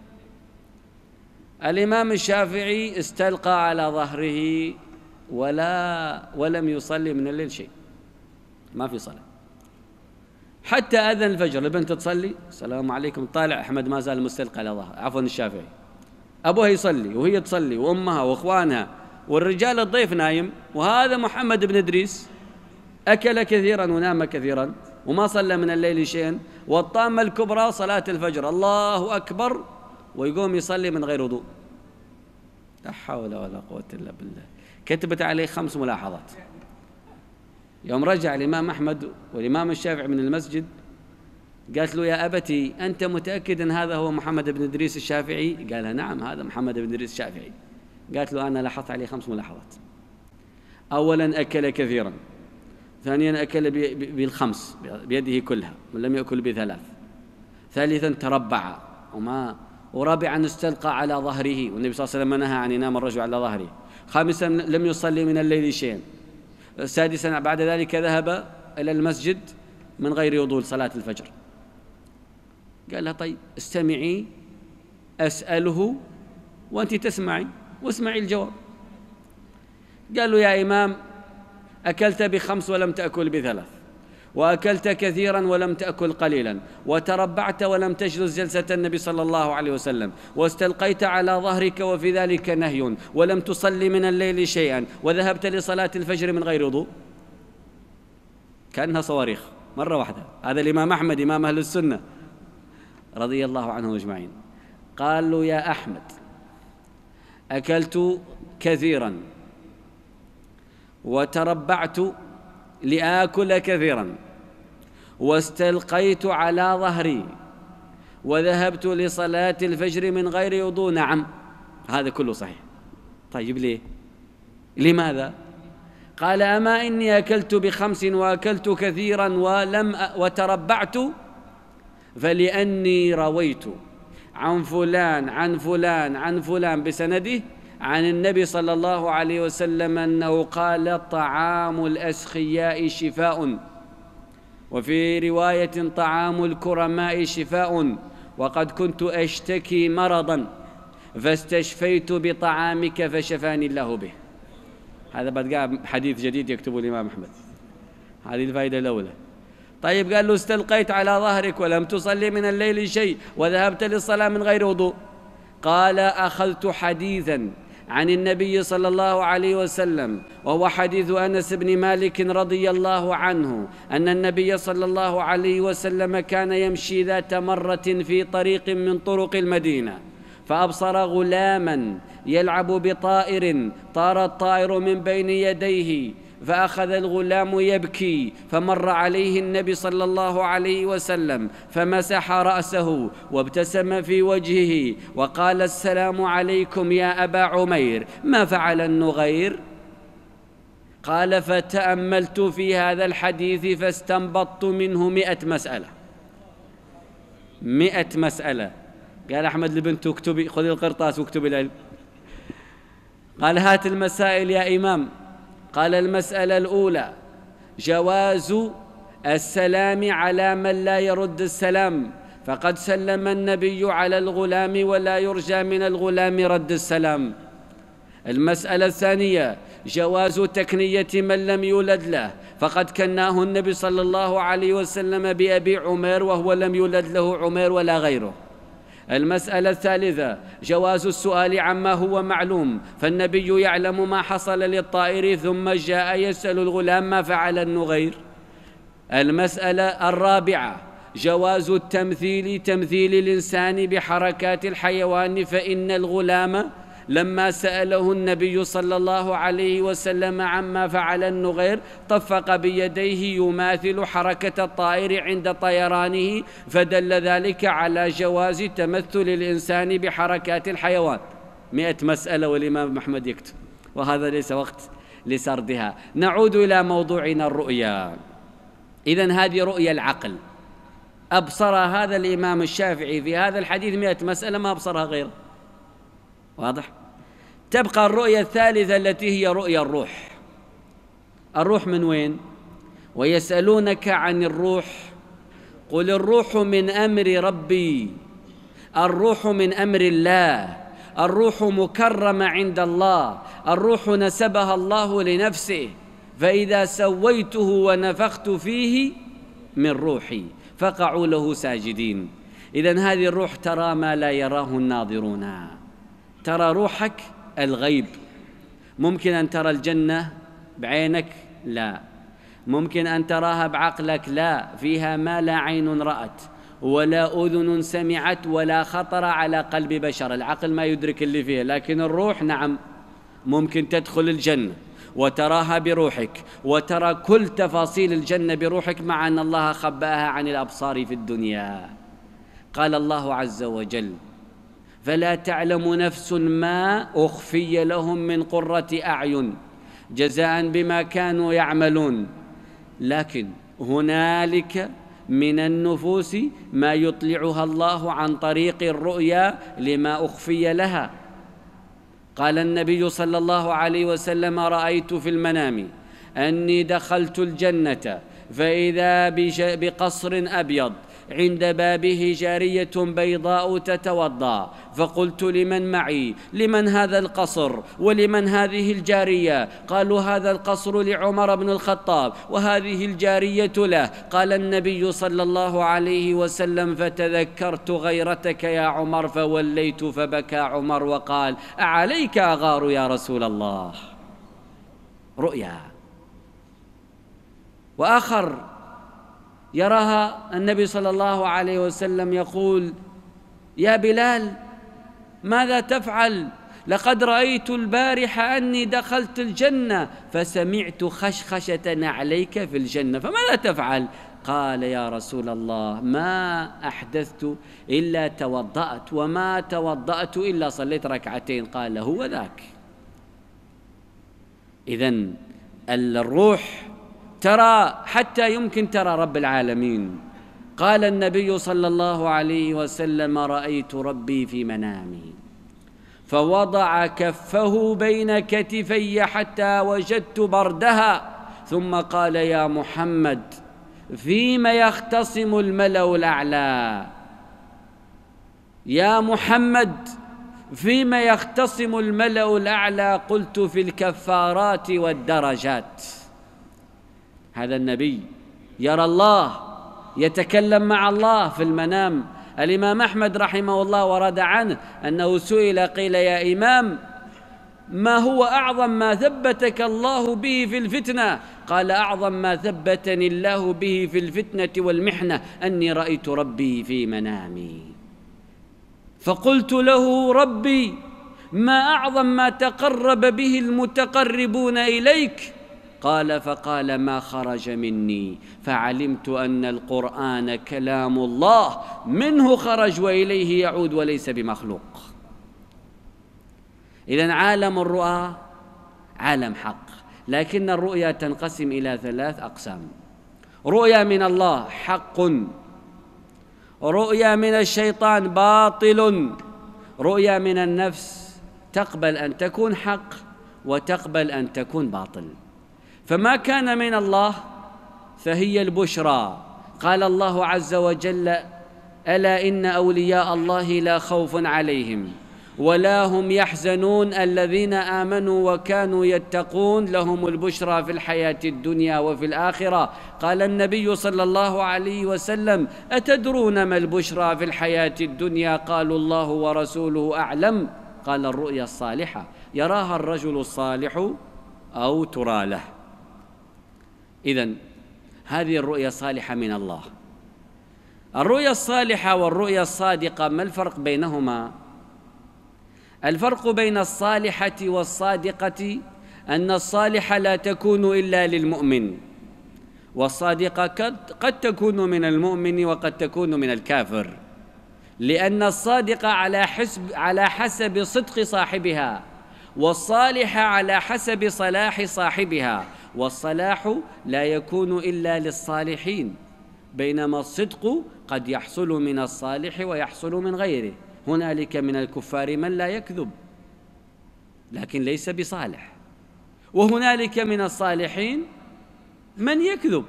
الإمام الشافعي استلقى على ظهره ولم يصلي من الليل شيء، ما في صلاة حتى أذن الفجر. البنت تصلي، السلام عليكم، طالع أحمد ما زال مستلقى على ظهره، عفوا الشافعي. أبوها يصلي وهي تصلي وأمها وأخوانها، والرجال الضيف نايم، وهذا محمد بن إدريس أكل كثيرا ونام كثيرا وما صلى من الليل شيئا. والطامة الكبرى صلاة الفجر، الله أكبر، ويقوم يصلي من غير وضوء. لا حول ولا قوة إلا بالله. كتبت عليه 5 ملاحظات. يوم رجع الإمام أحمد والإمام الشافعي من المسجد، قالت له: يا أبتي، أنت متأكد أن هذا هو محمد بن إدريس الشافعي؟ قال: نعم، هذا محمد بن إدريس الشافعي. قالت له: أنا لاحظت عليه 5 ملاحظات. أولا أكل كثيرا، ثانيا أكل بالخمس بيده كلها ولم يأكل ب3، ثالثا تربع، ورابعا استلقى على ظهره، والنبي صلى الله عليه وسلم نهى عن ينام الرجل على ظهره، خامسا لم يصلي من الليل شيئا، سادسا بعد ذلك ذهب إلى المسجد من غير وضوء صلاة الفجر. قال لها: طيب استمعي، أسأله وأنت تسمعي واسمعي الجواب. قال له: يا إمام، أكلت ب5 ولم تأكل ب3، وأكلت كثيرا ولم تأكل قليلا، وتربعت ولم تجلس جلسة النبي صلى الله عليه وسلم، واستلقيت على ظهرك وفي ذلك نهي، ولم تصلي من الليل شيئا، وذهبت لصلاة الفجر من غير وضوء. كأنها صواريخ مرة واحدة. هذا الإمام أحمد إمام أهل السنة رضي الله عنه أجمعين. قال له: يا أحمد، أكلت كثيرا وتربعت لآكل كثيرا، واستلقيت على ظهري، وذهبت لصلاة الفجر من غير وضوء. نعم، هذا كله صحيح. طيب ليه؟ لماذا؟ قال: أما إني أكلت ب5 وأكلت كثيرا وتربعت، فلأني رويت عن فلان عن فلان عن فلان بسنده عن النبي صلى الله عليه وسلم أنه قال: طعام الأسخياء شفاء، وفي رواية: طعام الكرماء شفاء، وقد كنت أشتكي مرضا فاستشفيت بطعامك فشفاني الله به. هذا بقى حديث جديد يكتبه الإمام أحمد. هذه الفائدة الأولى. طيب، قال له: استلقيت على ظهرك ولم تصلي من الليل شيء، وذهبت للصلاة من غير وضوء. قال: أخذت حديثا عن النبي صلى الله عليه وسلم، وهو حديث أنس بن مالك رضي الله عنه أن النبي صلى الله عليه وسلم كان يمشي ذات مرة في طريق من طرق المدينة، فأبصر غلاما يلعب بطائر، طار الطائر من بين يديه، فأخذ الغلام يبكي، فمر عليه النبي صلى الله عليه وسلم فمسح رأسه وابتسم في وجهه وقال: السلام عليكم يا أبا عمير، ما فعل النغير؟ قال: فتأملت في هذا الحديث فاستنبطت منه 100 مسألة. 100 مسألة. قال أحمد لبنته: اكتبي، خذي القرطاس واكتبي العلم. قال: هات المسائل يا إمام. قال: المسألة الأولى: جواز السلام على من لا يرد السلام، فقد سلم النبي على الغلام ولا يرجى من الغلام رد السلام. المسألة الثانية: جواز تكنية من لم يولد له، فقد كناه النبي صلى الله عليه وسلم بأبي عمير وهو لم يولد له عمير ولا غيره. المسألة الثالثة: جواز السؤال عما هو معلوم، فالنبي يعلم ما حصل للطائر ثم جاء يسأل الغلام ما فعل النغير. المسألة الرابعة: جواز تمثيل الإنسان بحركات الحيوان، فإن الغلام لما سأله النبي صلى الله عليه وسلم عما فعل النغير طفق بيديه يماثل حركة الطائر عند طيرانه، فدل ذلك على جواز تمثل الإنسان بحركات الحيوان. 100 مسألة والإمام أحمد يكتب، وهذا ليس وقت لسردها. نعود إلى موضوعنا الرؤيا. إذن هذه رؤيا العقل، أبصر هذا الإمام الشافعي في هذا الحديث 100 مسألة ما أبصرها غيره. واضح؟ تبقى الرؤيا الثالثة التي هي رؤيا الروح. الروح من وين؟ ويسألونك عن الروح قل الروح من أمر ربي، الروح من أمر الله، الروح مكرمة عند الله، الروح نسبها الله لنفسه، فإذا سويته ونفخت فيه من روحي فقعوا له ساجدين. إذن هذه الروح ترى ما لا يراه الناظرون. ترى روحك الغيب. ممكن أن ترى الجنة بعينك؟ لا. ممكن أن تراها بعقلك؟ لا، فيها ما لا عين رأت ولا أذن سمعت ولا خطر على قلب بشر. العقل ما يدرك اللي فيه، لكن الروح نعم، ممكن تدخل الجنة وتراها بروحك وترى كل تفاصيل الجنة بروحك، مع أن الله خبأها عن الأبصار في الدنيا. قال الله عز وجل فلا تعلم نفس ما أخفي لهم من قرة أعين جزاء بما كانوا يعملون، لكن هنالك من النفوس ما يطلعها الله عن طريق الرؤيا لما أخفي لها. قال النبي صلى الله عليه وسلم رأيت في المنام أني دخلت الجنة فإذا بقصر أبيض عند بابه جارية بيضاء تتوضأ، فقلت لمن معي لمن هذا القصر ولمن هذه الجارية؟ قالوا هذا القصر لعمر بن الخطاب وهذه الجارية له. قال النبي صلى الله عليه وسلم فتذكرت غيرتك يا عمر فوليت، فبكى عمر وقال أعليك أغار يا رسول الله. رؤيا. وآخر يراها النبي صلى الله عليه وسلم يقول يا بلال ماذا تفعل؟ لقد رأيت البارحة أني دخلت الجنة فسمعت خشخشة نعليك في الجنة، فماذا تفعل؟ قال يا رسول الله ما أحدثت إلا توضأت، وما توضأت إلا صليت ركعتين. قال هو ذاك. إذن الروح ترى حتى يمكن ترى رب العالمين. قال النبي صلى الله عليه وسلم رأيت ربي في منامي فوضع كفه بين كتفي حتى وجدت بردها، ثم قال يا محمد فيما يختصم الملأ الأعلى؟ يا محمد فيما يختصم الملأ الأعلى؟ قلت في الكفارات والدرجات. هذا النبي يرى الله، يتكلم مع الله في المنام. الإمام أحمد رحمه الله ورد عنه أنه سئل قيل يا إمام ما هو أعظم ما ثبتك الله به في الفتنة؟ قال أعظم ما ثبتني الله به في الفتنة والمحنة أني رأيت ربي في منامي. فقلت له ربي ما أعظم ما تقرب به المتقربون إليك؟ قال فقال ما خرج مني، فعلمت أن القرآن كلام الله منه خرج وإليه يعود وليس بمخلوق. إذن عالم الرؤى عالم حق، لكن الرؤيا تنقسم إلى 3 أقسام: رؤيا من الله حق، رؤيا من الشيطان باطل، رؤيا من النفس تقبل أن تكون حق وتقبل أن تكون باطل. فما كان من الله فهي البشرى. قال الله عز وجل ألا إن أولياء الله لا خوف عليهم ولا هم يحزنون الذين آمنوا وكانوا يتقون لهم البشرى في الحياة الدنيا وفي الآخرة. قال النبي صلى الله عليه وسلم أتدرون ما البشرى في الحياة الدنيا؟ قالوا الله ورسوله أعلم. قال الرؤيا الصالحة يراها الرجل الصالح أو ترى له. إذن هذه الرؤيا الصالحة من الله. الرؤيا الصالحة والرؤيا الصادقة ما الفرق بينهما؟ الفرق بين الصالحة والصادقة أن الصالحة لا تكون إلا للمؤمن، والصادقة قد تكون من المؤمن وقد تكون من الكافر، لأن الصادقة على حسب صدق صاحبها، والصالحة على حسب صلاح صاحبها، والصلاح لا يكون إلا للصالحين، بينما الصدق قد يحصل من الصالح ويحصل من غيره. هنالك من الكفار من لا يكذب لكن ليس بصالح، وهنالك من الصالحين من يكذب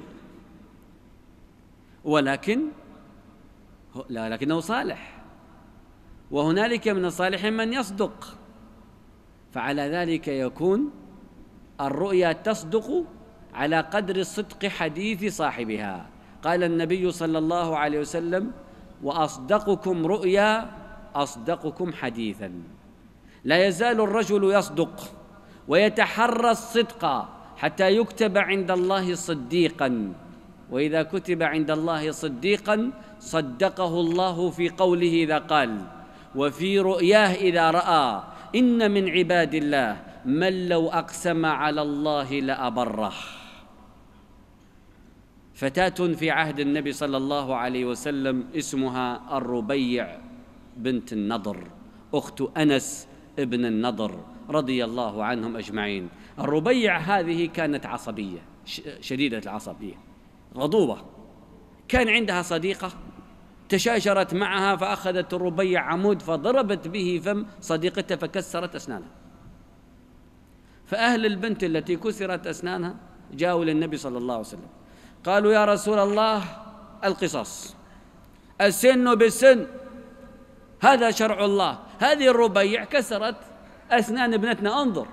لكنه صالح، وهنالك من الصالحين من يصدق. فعلى ذلك يكون الرؤيا تصدق على قدر الصدق حديث صاحبها. قال النبي صلى الله عليه وسلم: وأصدقكم رؤيا أصدقكم حديثا. لا يزال الرجل يصدق ويتحرى الصدق حتى يكتب عند الله صديقا، وإذا كتب عند الله صديقا صدقه الله في قوله إذا قال، وفي رؤياه إذا رأى. إن من عباد الله من لو أقسم على الله لأبره. فتاة في عهد النبي صلى الله عليه وسلم اسمها الربيع بنت النضر، أخت أنس ابن النضر رضي الله عنهم أجمعين. الربيع هذه كانت عصبية شديدة العصبية، غضوبة. كان عندها صديقة تشاجرت معها، فأخذت الربيع عمود فضربت به فم صديقتها فكسرت أسنانها. فأهل البنت التي كسرت أسنانها جاءوا للنبي صلى الله عليه وسلم قالوا: يا رسول الله، القصاص، السن بالسن، هذا شرع الله. هذه الربيع كسرت أسنان ابنتنا، انظر.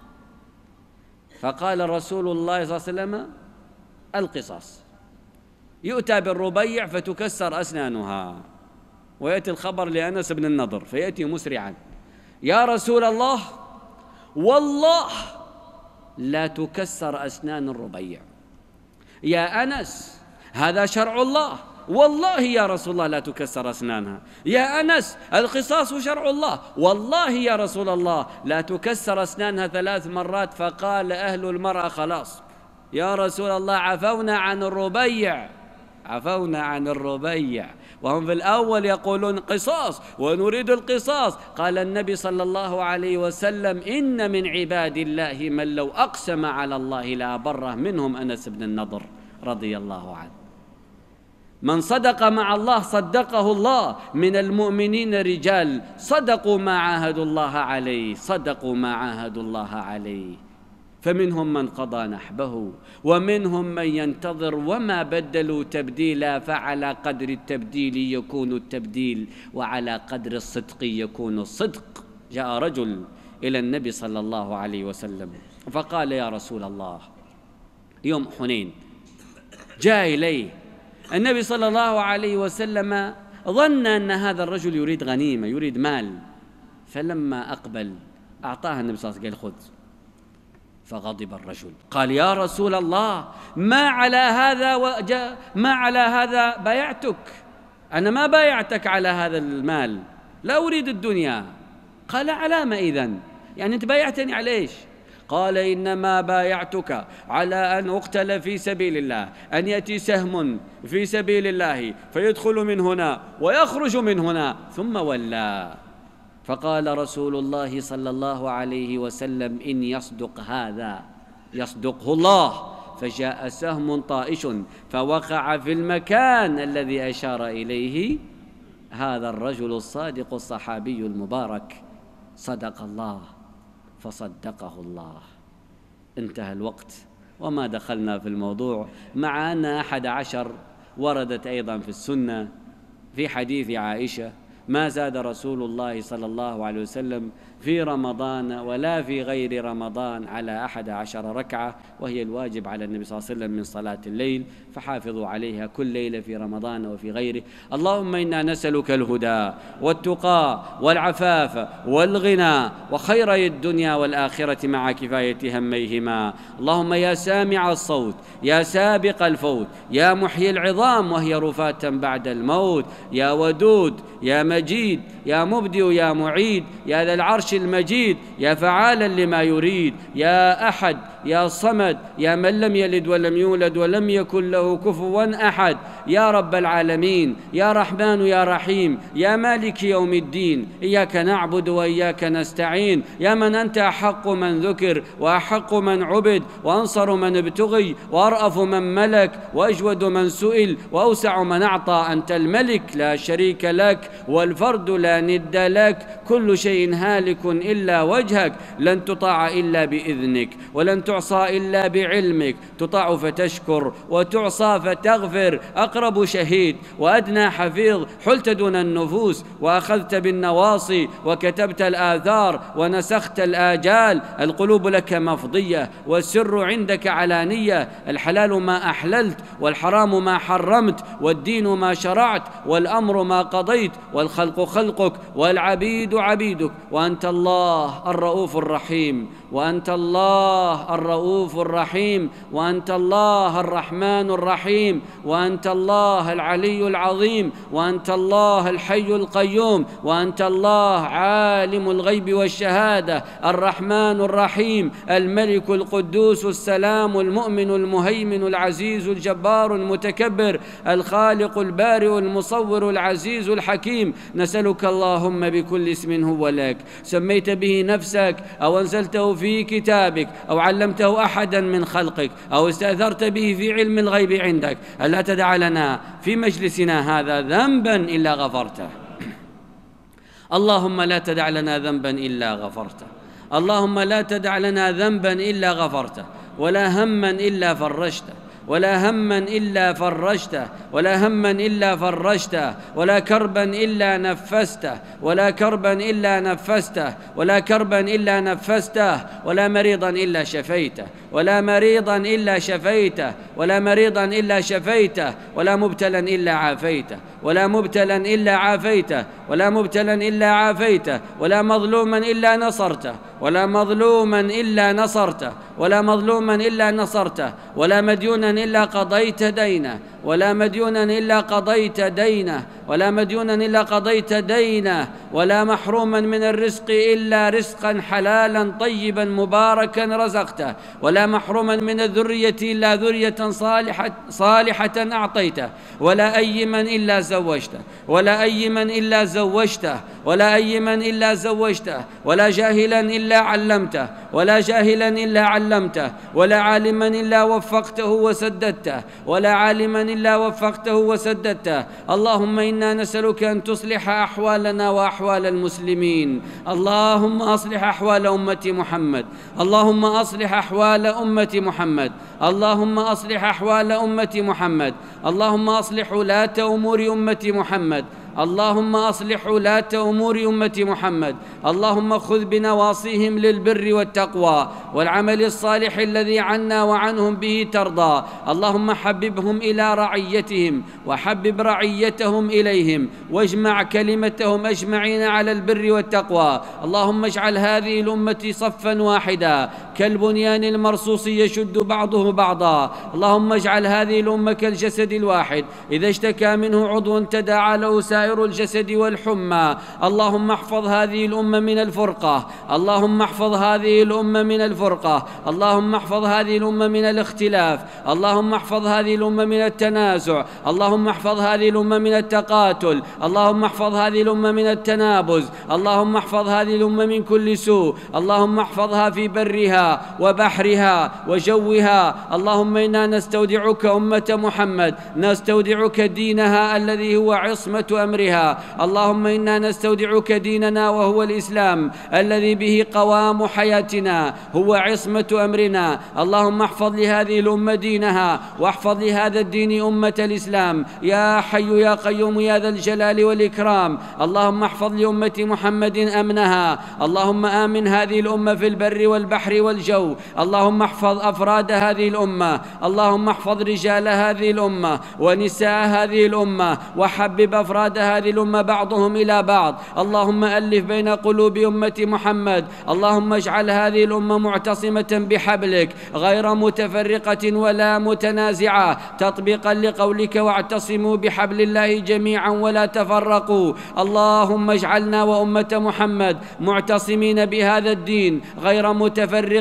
فقال رسول الله صلى الله عليه وسلم: القصاص. يؤتى بالربيع فتكسر أسنانها، ويأتي الخبر لأنس بن النضر فيأتي مسرعا: يا رسول الله، والله لا تكسر أسنان الربيع. يا أنس، هذا شرع الله، والله يا رسول الله لا تكسر أسنانها. يا أنس، القصاص شرع الله، والله يا رسول الله لا تكسر أسنانها 3 مرات. فقال أهل المرأة: خلاص يا رسول الله، عفونا عن الربيع، عفونا عن الربيع. وهم في الأول يقولون قصاص ونريد القصاص. قال النبي صلى الله عليه وسلم: إن من عباد الله من لو أقسم على الله لا بره، منهم أنس بن النضر رضي الله عنه. من صدق مع الله صدقه الله. من المؤمنين رجال صدقوا ما عاهدوا الله عليه، صدقوا ما عاهدوا الله عليه، فمنهم من قضى نحبه ومنهم من ينتظر وما بدلوا تبديلا. فعلى قدر التبديل يكون التبديل، وعلى قدر الصدق يكون الصدق. جاء رجل إلى النبي صلى الله عليه وسلم فقال: يا رسول الله، يوم حنين جاء إليه النبي صلى الله عليه وسلم، ظن أن هذا الرجل يريد غنيمة، يريد مال، فلما أقبل أعطاه النبي صلى الله عليه وسلم: قال: خذ. فغضب الرجل قال: يا رسول الله، ما على هذا بايعتك، أنا ما بايعتك على هذا المال، لا أريد الدنيا. قال: على ما إذن؟ يعني أنت بايعتني على إيش؟ قال: إنما بايعتك على أن أقتل في سبيل الله، أن يأتي سهم في سبيل الله فيدخل من هنا ويخرج من هنا. ثم ولى. فقال رسول الله صلى الله عليه وسلم: إن يصدق هذا يصدقه الله. فجاء سهم طائش فوقع في المكان الذي أشار إليه هذا الرجل الصادق الصحابي المبارك. صدق الله فصدقه الله. انتهى الوقت وما دخلنا في الموضوع، مع أن 11 وردت أيضا في السنة في حديث عائشة: ما زاد رسول الله صلى الله عليه وسلم في رمضان ولا في غير رمضان على 11 ركعة، وهي الواجب على النبي صلى الله عليه وسلم من صلاة الليل، فحافظوا عليها كل ليلة في رمضان وفي غيره. اللهم إنا نسألك الهدى والتقى والعفاف والغنى وخيري الدنيا والآخرة مع كفاية هميهما. اللهم يا سامع الصوت، يا سابق الفوت، يا محيي العظام وهي رفاة بعد الموت، يا ودود، يا مجيد، يا مبدئ، يا معيد، يا ذا العرش المجيد، يا فعالا لما يريد، يا أحد يا صمد، يا من لم يلد ولم يولد ولم يكن له كفوا أحد، يا رب العالمين، يا رحمن يا رحيم، يا مالك يوم الدين، إياك نعبد وإياك نستعين، يا من أنت أحق من ذكر وأحق من عبد وأنصر من ابتغي وأرأف من ملك وأجود من سئل وأوسع من أعطى. أنت الملك لا شريك لك والفرد لا ند لك، كل شيء هالك إلا وجهك، لن تطاع إلا بإذنك ولن تعصى إلا بعلمك، تطاع فتشكر وتعصى فتغفر. أقرب شهيد وأدنى حفيظ، حلت دون النفوس وأخذت بالنواصي وكتبت الآثار ونسخت الآجال. القلوب لك مفضية والسر عندك علانية، الحلال ما أحللت والحرام ما حرمت، والدين ما شرعت والأمر ما قضيت، والخلق خلقك والعبيد عبيدك، وأنت الله الرؤوف الرحيم، وأنت الله الرؤوف الرحيم، وأنت الله الرحمن الرحيم، وأنت الله العلي العظيم، وأنت الله الحي القيوم، وأنت الله عالم الغيب والشهادة، الرحمن الرحيم، الملك القدوس السلام المؤمن المهيمن العزيز الجبار المتكبر، الخالق البارئ المصور العزيز الحكيم. نسألك اللهم بكل اسم هو لك سميت به نفسك أو أنزلته في كتابك أو علمته أحدا من خلقك أو استأثرت به في علم الغيب عندك، ألا تدع لنا في مجلسنا هذا ذنبا إلا غفرته. اللهم لا تدع لنا ذنبا إلا غفرته، اللهم لا تدع لنا ذنبا إلا غفرته، ولا هما إلا فرجته، ولا هما إلا فرجته، ولا هما إلا فرجته، ولا كربا إلا نفسته، ولا كربا إلا نفسته، ولا كربا إلا نفسته، ولا مريضا إلا شفيته، ولا مريضا إلا شفيته، ولا مريضا إلا شفيته، ولا مبتلا إلا عافيته، ولا مبتلا إلا عافيته، ولا مبتلا إلا عافيته، ولا مظلوما إلا نصرته، ولا مظلوما إلا نصرته، ولا مظلوما إلا نصرته، ولا مديونا إلا قضيت دينه، ولا مديونا إلا قضيت دينه، ولا مديونا إلا قضيت دينه، ولا محروما من الرزق إلا رزقا حلالا طيبا مباركا رزقته، ولا محروما من الذرية إلا ذرية صالحة أعطيته، ولا أيما إلا زوجته، ولا أيما إلا زوجته، ولا أيما إلا زوجته، ولا جاهلا إلا علمته، ولا جاهلا إلا علمته، ولا عالما إلا وفقته وسددته، ولا عالما إلا وفقته وسددته. اللهم إنا نسألك أن تصلح أحوالنا وأحوال المسلمين. اللهم أصلح أحوال أمة محمد، اللهم أصلح أحوال أمة محمد، اللهم أصلح أحوال أمة محمد، اللهم أصلح ولاة أمور أمة محمد، اللهم أصلح ولاة أمور أمة محمد، اللهم خذ بنواصيهم للبر والتقوى والعمل الصالح الذي عنا وعنهم به ترضى. اللهم حببهم إلى رعيتهم وحبب رعيتهم إليهم، واجمع كلمتهم أجمعين على البر والتقوى. اللهم اجعل هذه الأمة صفا واحدا كالبنيان المرصوص يشد بعضه بعضا. اللهم اجعل هذه الأمة كالجسد الواحد إذا اشتكى منه عضو تداعى له سائر الجسد والحمى. اللهم احفظ هذه الأمة من الفرقة، اللهم احفظ هذه الأمة من الفرقة، اللهم احفظ هذه الأمة من الاختلاف، اللهم احفظ هذه الأمة من التنازع، اللهم احفظ هذه الأمة من التقاتل، اللهم احفظ هذه الأمة من التنابز، اللهم احفظ هذه الأمة من كل سوء، اللهم احفظها في برها وبحرها وجوها. اللهم إنا نستودعك أمة محمد، نستودعك دينها الذي هو عصمة أمرها. اللهم إنا نستودعك ديننا وهو الإسلام الذي به قوام حياتنا، هو عصمة أمرنا. اللهم احفظ لهذه الأمة دينها، واحفظ لهذا الدين أمة الإسلام يا حي يا قيوم يا ذا الجلال والإكرام. اللهم احفظ لأمة محمد أمنها، اللهم آمن هذه الأمة في البر والبحر والجو. اللهم احفظ أفراد هذه الأمة، اللهم احفظ رجال هذه الأمة ونساء هذه الأمة، وحبب أفراد هذه الأمة بعضهم إلى بعض. اللهم ألف بين قلوب أمة محمد. اللهم اجعل هذه الأمة معتصمة بحبلك غير متفرقة ولا متنازعة، تطبيقا لقولك واعتصموا بحبل الله جميعا ولا تفرقوا. اللهم اجعلنا وأمة محمد معتصمين بهذا الدين غير متفرقين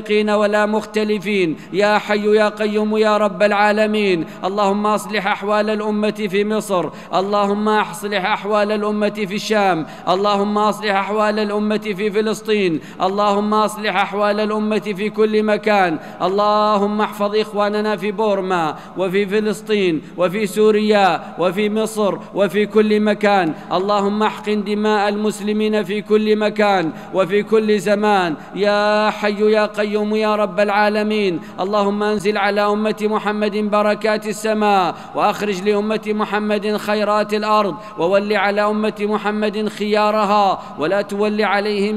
مفترقين ولا مختلفين، يا حي يا قيوم يا رب العالمين. اللهم أصلح أحوال الأمة في مصر، اللهم أصلح أحوال الأمة في الشام، اللهم أصلح أحوال الأمة في فلسطين، اللهم أصلح أحوال الأمة في كل مكان. اللهم احفظ إخواننا في بورما وفي فلسطين وفي سوريا وفي مصر وفي كل مكان. اللهم احقن دماء المسلمين في كل مكان وفي كل زمان، يا حي يا قيوم يا رب العالمين. اللهم انزل على أمة محمد بركات السماء، وأخرج لأمة محمد خيرات الأرض، وول على أمة محمد خيارها، ولا تول عليهم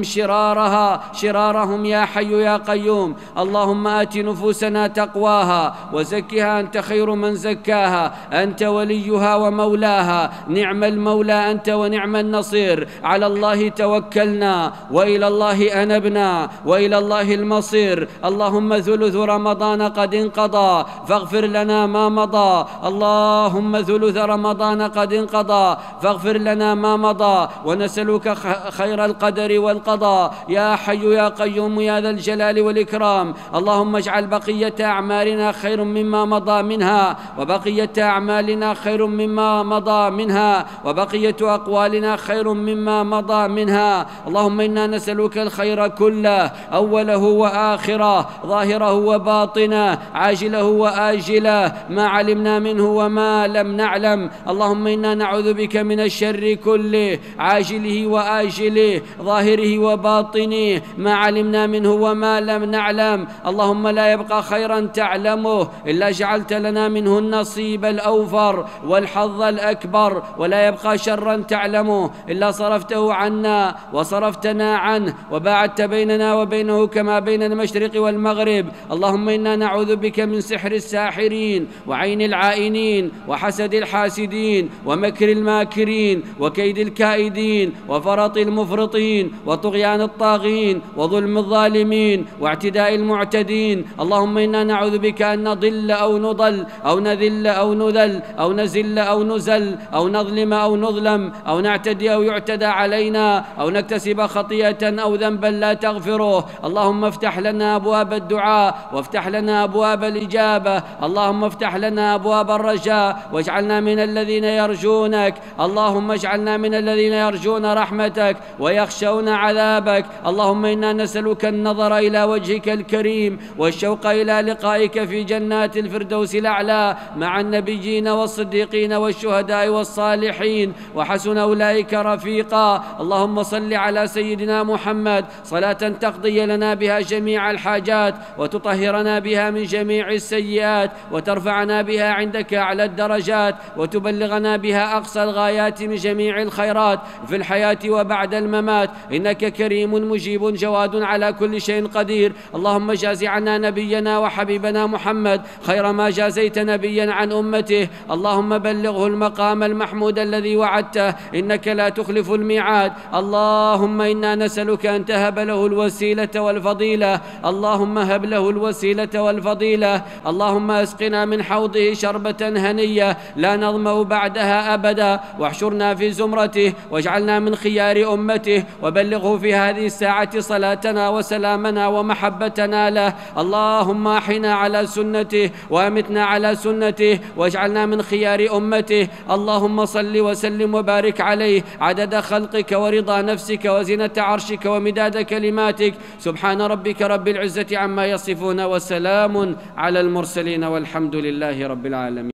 شرارهم يا حي يا قيوم. اللهم آت نفوسنا تقواها وزكها، أنت خير من زكاها، أنت وليها ومولاها، نعم المولى أنت ونعم النصير. على الله توكلنا وإلى الله أنبنا وإلى الله المصير. اللهم ثلث رمضان قد انقضى فاغفر لنا ما مضى، اللهم ثلث رمضان قد انقضى فاغفر لنا ما مضى، ونسألك خير القدر والقضاء، يا حي يا قيوم يا ذا الجلال والإكرام. اللهم اجعل بقية أعمالنا خير مما مضى منها، وبقية أعمالنا خير مما مضى منها، وبقية أقوالنا خير مما مضى منها. اللهم إنا نسألك الخير كله، أوله وآخره، ظاهره وباطنه، عاجله وآجله، ما علمنا منه وما لم نعلم. اللهم إنا نعوذ بك من الشر كله، عاجله وآجله، ظاهره وباطنه، ما علمنا منه وما لم نعلم. اللهم لا يبقى خيرا تعلمه إلا جعلت لنا منه النصيب الأوفر والحظ الأكبر، ولا يبقى شرا تعلمه إلا صرفته عنا وصرفتنا عنه، وباعدت بيننا وبينه كما بين المشرق والمغرب. اللهم إنا نعوذ بك من سحر الساحرين، وعين العائنين، وحسد الحاسدين، ومكر الماكرين، وكيد الكائدين، وفرط المفرطين، وطغيان الطاغين، وظلم الظالمين، واعتداء المعتدين. اللهم إنا نعوذ بك أن نضل أو نضل أو نذل أو نذل أو نزل أو نزل أو نظلم أو نظلم أو نعتدي أو يعتدى علينا أو نكتسب خطيئة أو ذنبا لا تغفره. اللهم افتح لنا أبواب الدعاء، وافتح لنا أبواب الإجابة. اللهم افتح لنا أبواب الرجاء، واجعلنا من الذين يرجونك. اللهم اجعلنا من الذين يرجون رحمتك ويخشون عذابك. اللهم إنا نسألك النظر إلى وجهك الكريم، والشوق إلى لقائك في جنات الفردوس الأعلى مع النبيين والصديقين والشهداء والصالحين، وحسن أولئك رفيقا. اللهم صل على سيدنا محمد صلاة تقضي لنا بها جميع الحاجات، وتطهرنا بها من جميع السيئات، وترفعنا بها عندك أعلى الدرجات، وتبلغنا بها أقصى الغايات من جميع الخيرات في الحياة وبعد الممات، إنك كريم مجيب جواد على كل شيء قدير. اللهم جاز عنا نبينا وحبيبنا محمد خير ما جازيت نبيا عن أمته. اللهم بلغه المقام المحمود الذي وعدته، إنك لا تخلف الميعاد. اللهم إنا نسألك أن تهب له الوسيلة والفضيلة، اللهم هب له الوسيلة والفضيلة. اللهم اسقنا من حوضه شربة هنية لا نظمأ بعدها أبدا، واحشرنا في زمرته، واجعلنا من خيار أمته، وبلغه في هذه الساعة صلاتنا وسلامنا ومحبتنا له. اللهم أحنا على سنته وأمتنا على سنته، واجعلنا من خيار أمته. اللهم صل وسلم وبارك عليه عدد خلقك ورضا نفسك وزنة عرشك ومداد كلماتك. سبحان ربك رب العزة عما يصفون، وسلام على المرسلين، والحمد لله رب العالمين.